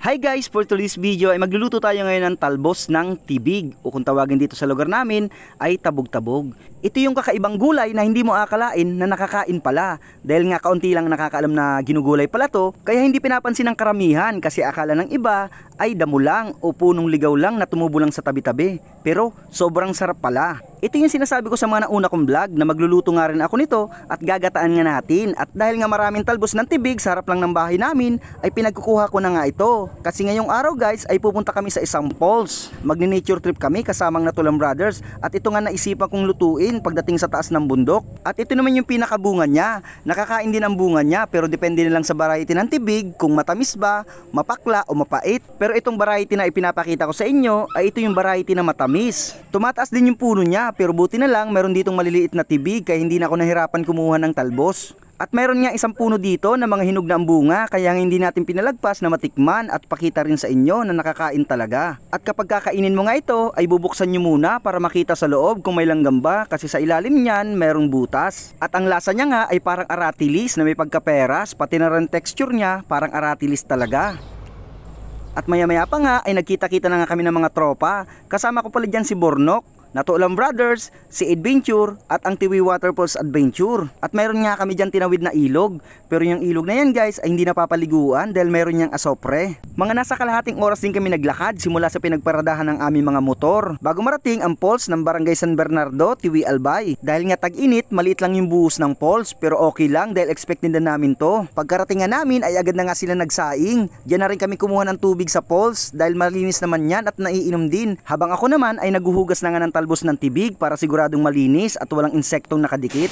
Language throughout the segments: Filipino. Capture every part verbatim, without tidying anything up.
Hi guys! For today's video ay magluluto tayo ngayon ng talbos ng tibig o kung tawagin dito sa lugar namin ay tabog-tabog. Ito yung kakaibang gulay na hindi mo akalain na nakakain pala. Dahil nga kaunti lang nakakaalam na ginugulay pala to, kaya hindi pinapansin ng karamihan kasi akala ng iba ay damo lang o punong ligaw lang na tumubo lang sa tabi-tabi. Pero sobrang sarap pala. Ito yung sinasabi ko sa mga nauna kong vlog na magluluto nga rin ako nito at gagataan nga natin. At dahil nga maraming talbos ng tibig sa harap lang ng bahay namin ay pinagkukuha ko na nga ito. Kasi ngayong araw guys ay pupunta kami sa isang falls. Magni-nature trip kami kasamang Natulang Brothers at ito nga naisipan kong lutuin pagdating sa taas ng bundok. At ito naman yung pinakabunga niya. Nakakain din ang bunga niya pero depende na lang sa variety ng tibig kung matamis ba, mapakla o mapait. Pero itong variety na ipinapakita ko sa inyo ay ito yung variety na matamis. Tumataas din yung puno niya pero buti na lang meron ditong maliliit na tibig kaya hindi na ako nahirapan kumuha ng talbos. At meron nga isang puno dito na mga hinog na ang bunga kaya hindi natin pinalagpas na matikman at pakita rin sa inyo na nakakain talaga. At kapag kakainin mo nga ito ay bubuksan nyo muna para makita sa loob kung may langgam ba kasi sa ilalim niyan merong butas. At ang lasa niya nga ay parang aratilis na may pagkaperas pati na rin texture niya parang aratilis talaga. At maya maya pa nga ay nagkita-kita na nga kami ng mga tropa. Kasama ko pala dyan si Bornok, Natulang Brothers, si Adventure at ang Tiwi Waterfalls Adventure. At mayroon nga kami dyan tinawid na ilog. Pero yung ilog na yan guys ay hindi napapaliguan dahil mayroon niyang asopre. Mga nasa kalahating oras din kami naglakad simula sa pinagparadahan ng aming mga motor bago marating ang falls ng Barangay San Bernardo, Tiwi Albay. Dahil nga tag-init, maliit lang yung buhos ng falls pero okay lang dahil expected na namin to. Pagkarating nga namin ay agad na nga sila nagsaing. Diyan na rin kami kumuha ng tubig sa falls dahil malinis naman yan at naiinom din. Habang ako naman ay naguhugas na nga ng talbos ng tibig para siguradong malinis at walang insektong nakadikit.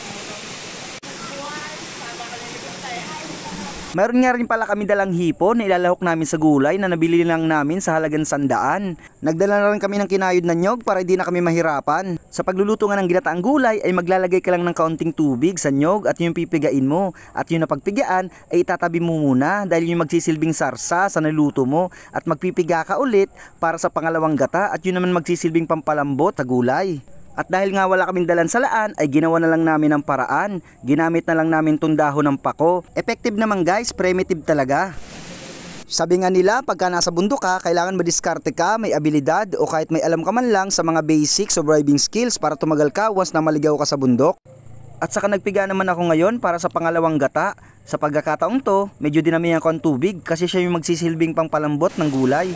Mayroon nga rin pala kami dalang hipon na ilalahok namin sa gulay na nabili lang namin sa halagang sandaan. Nagdala na rin kami ng kinayod na nyog para hindi na kami mahirapan. Sa pagluluto nga ng ginataang gulay ay maglalagay ka lang ng kaunting tubig sa nyog at yung pipigain mo. At yung napagpigaan ay itatabi mo muna dahil yung magsisilbing sarsa sa naluto mo. At magpipiga ka ulit para sa pangalawang gata at yun naman magsisilbing pampalambot sa gulay. At dahil nga wala kaming dalan sa laan ay ginawa na lang namin ang paraan. Ginamit na lang namin tong dahon ng pako. Effective naman guys, primitive talaga. Sabi nga nila pagka nasa bundok ka, kailangan madiskarte ka, may abilidad o kahit may alam ka man lang sa mga basics o driving skills para tumagal ka once na maligaw ka sa bundok. At saka nagpiga naman ako ngayon para sa pangalawang gata. Sa pagkakataong to, medyo dinamihan ko ang tubig kasi siya yung magsisilbing pangpalambot ng gulay.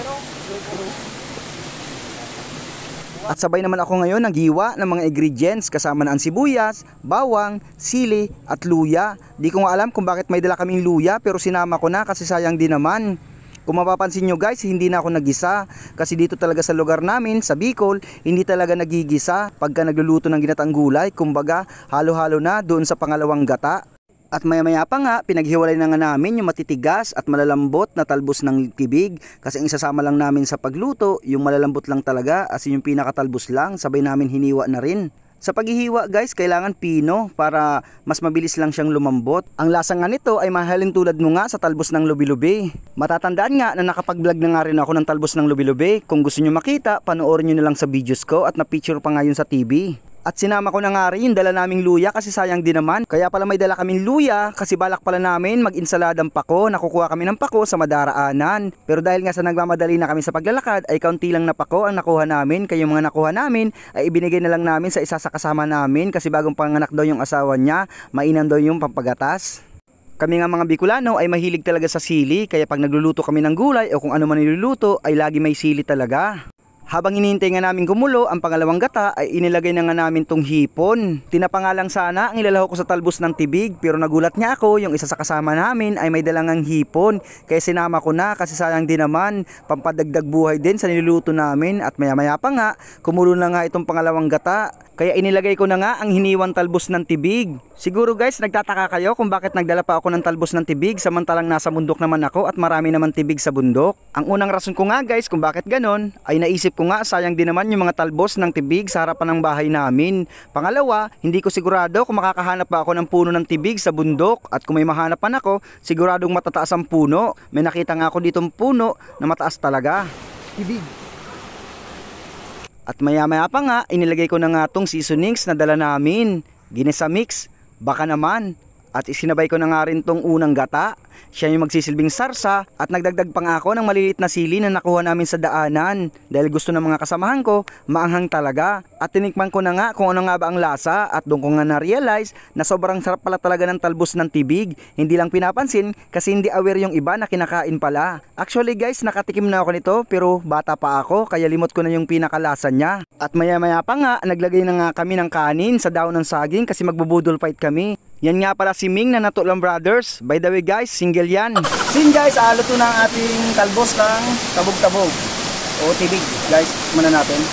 At sabay naman ako ngayon naghiwa ng mga ingredients kasama na ang sibuyas, bawang, sili at luya. Di ko nga alam kung bakit may dala kaming luya pero sinama ko na kasi sayang din naman. Kung mapapansin nyo guys, hindi na ako nagisa kasi dito talaga sa lugar namin, sa Bicol, hindi talaga nagigisa pagka nagluluto ng ginataang gulay. Kumbaga halo-halo na doon sa pangalawang gata. At maya maya pa nga, pinaghiwalay na nga namin yung matitigas at malalambot na talbos ng tibig. Kasi ang isasama lang namin sa pagluto, yung malalambot lang talaga as yung pinakatalbos lang, sabay namin hiniwa na rin. Sa paghihiwa guys, kailangan pino para mas mabilis lang siyang lumambot. Ang lasa nga nito ay mahalin tulad mo nga sa talbos ng lubi-lubi. Matatandaan nga na nakapag-vlog na nga rin ako ng talbos ng lubi-lubi. Kung gusto nyo makita, panoorin nyo na lang sa videos ko at na-picture pa nga yun sa T V. At sinama ko na nga rin yung dala naming luya kasi sayang din naman. Kaya pala may dala kaming luya kasi balak pala namin mag-insaladang pako. Nakukuha kami ng pako sa madaraanan. Pero dahil nga sa nagmamadali na kami sa paglalakad ay kaunti lang na pako ang nakuha namin. Kaya yung mga nakuha namin ay ibinigay na lang namin sa isa sa kasama namin kasi bagong panganak daw yung asawa niya. Mainam daw yung pampagatas. Kami nga mga Bicolano ay mahilig talaga sa sili. Kaya pag nagluluto kami ng gulay o kung ano man niluluto ay lagi may sili talaga. Habang hinihintay nga namin gumulo ang pangalawang gata ay inilagay na nga namin tong hipon. Tinapangalang sana ang ilalahok ko sa talbos ng tibig pero nagulat nga ako yung isa sa kasama namin ay may dalangang hipon. Kaya sinama ko na kasi sayang din naman pampadagdag buhay din sa niluluto namin at maya maya pa nga kumulo na nga itong pangalawang gata. Kaya inilagay ko na nga ang hiniwang talbos ng tibig. Siguro guys nagtataka kayo kung bakit nagdala pa ako ng talbos ng tibig samantalang nasa bundok naman ako at marami naman tibig sa bundok. Ang unang rason ko nga guys kung bakit ganon ay naisip ko nga sayang din naman yung mga talbos ng tibig sa harapan ng bahay namin. Pangalawa, hindi ko sigurado kung makakahanap pa ako ng puno ng tibig sa bundok at kung may mahanapan ako, siguradong matataas ang puno. May nakita nga ako ditong puno na mataas talaga. Tibig. At maya maya pa nga, inilagay ko na nga tong seasonings na dala namin. Ginisa mix, baka naman. At isinabay ko na nga rin tong unang gata. Siya yung magsisilbing sarsa at nagdagdag pa nga ako ng maliliit na sili na nakuha namin sa daanan dahil gusto ng mga kasamahan ko maanghang talaga. At tinikman ko na nga kung ano nga ba ang lasa at doon ko nga na-realize na sobrang sarap pala talaga ng talbos ng tibig. Hindi lang pinapansin kasi hindi aware yung iba na kinakain pala. Actually guys, nakatikim na ako nito pero bata pa ako kaya limot ko na yung pinakalasa niya. At maya maya pa nga naglagay na nga kami ng kanin sa daon ng saging kasi magbubudol fight kami. Yan nga pala si Ming na Natulang Brothers. By the way guys, single yan. Sin guys, alo to na ang ating talbos ng tabog-tabog o tibig. Guys, muna natin.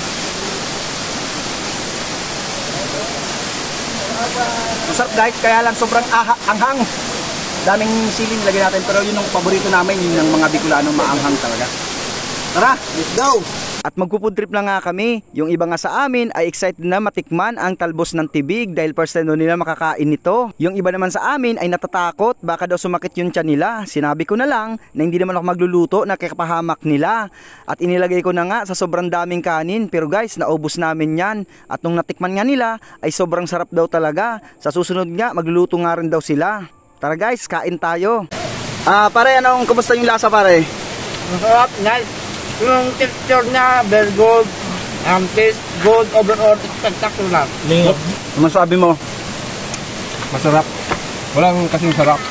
Masarap guys, kaya lang sobrang aha, anghang. Daming siling nilagay natin pero yun ang paborito namin, yun ng mga Bicolanong maanghang talaga. Tara, let's go! At magpo-food trip na nga kami. Yung iba nga sa amin ay excited na matikman ang talbos ng tibig dahil first time nila makakain nito. Yung iba naman sa amin ay natatakot, baka daw sumakit yung tiyan nila. Sinabi ko na lang na hindi naman ako magluluto na kakapahamak nila. At inilagay ko na nga sa sobrang daming kanin. Pero guys, naubos namin yan. At nung natikman nga nila ay sobrang sarap daw talaga. Sa susunod nga, magluluto nga rin daw sila. Tara guys, kain tayo. Ah, pare, anong kumusta yung lasa pare? Masarap, nice. Yung texture niya, very good. Um, taste good, overall, spectacular. Lingap. Ano masabi mo? Masarap. Walang kasing sarap.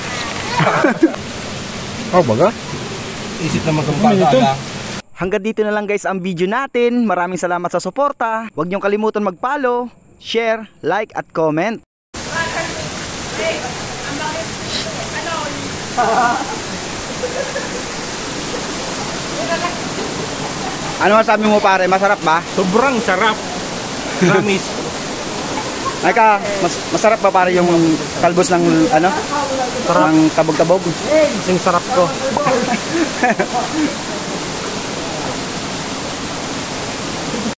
Oh, baga? Isip naman kung bata. Hanggang dito na lang guys ang video natin. Maraming salamat sa suporta. Huwag niyong kalimutan mag-follow, share, like at comment. Ano masabi mo pare? Masarap ba? Sobrang sarap. Promise. Naka, mas, masarap ba pare yung talbos ng ano? Ng tabog-tabog? Sing sarap ko.